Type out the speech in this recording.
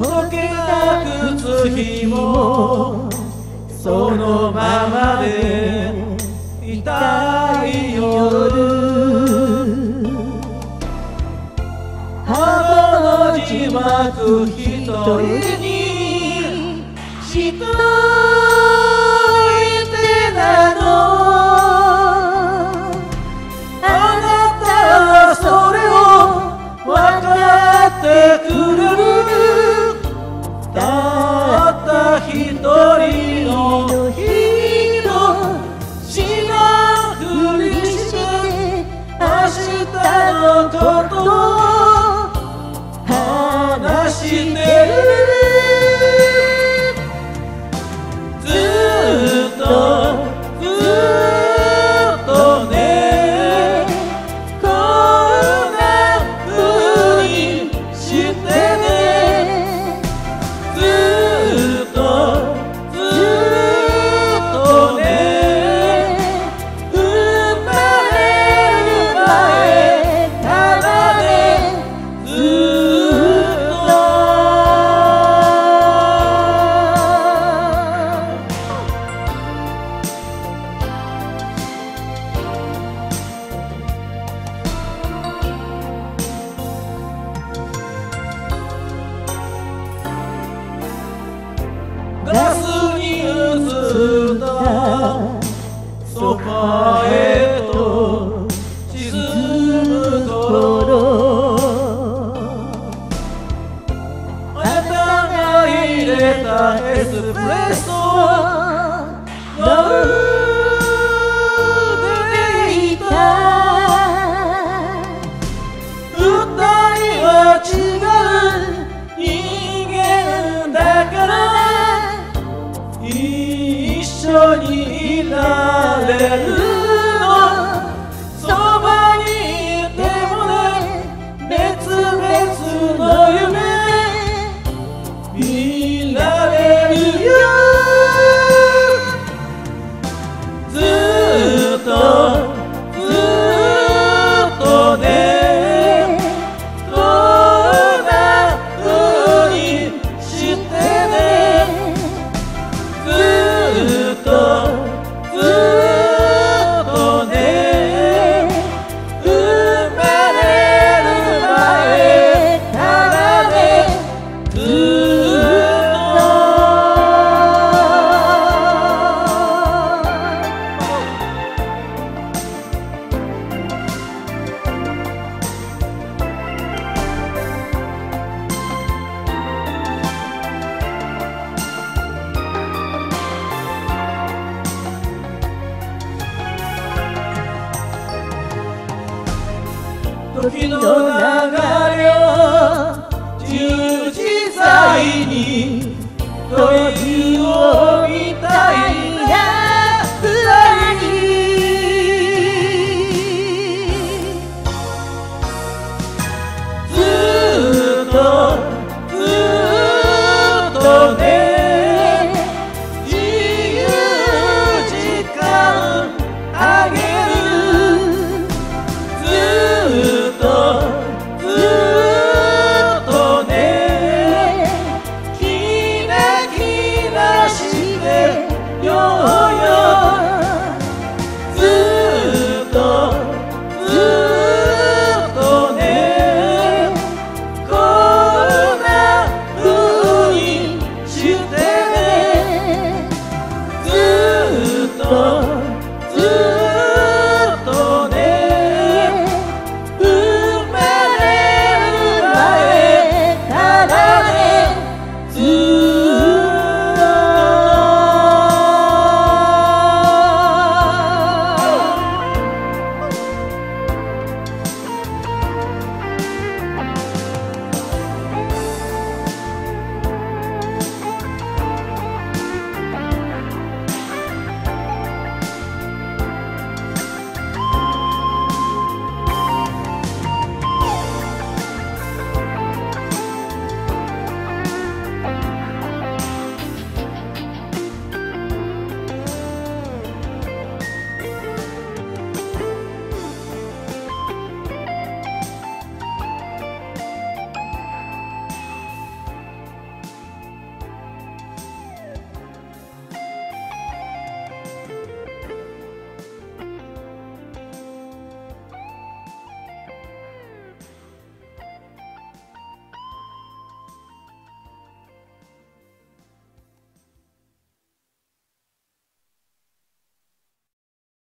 溶けた靴ひもそのままでいたい夜幅の字幕一人にしといてなのあなたはそれを分かってくれるたった一人の人知らんふりして明日のことを話してるずっとねこんなふうにしてねずっとね生まれる前からねずっとガスに映ったソファへと沈む頃あなたが入れたエスプレッソ飲んでいた二人は違う人間だから一緒にいられるのそばにいてもね別々の夢見られるよずっとねこんなふうにしてねずっとね生まれる前からねずっと時の流れ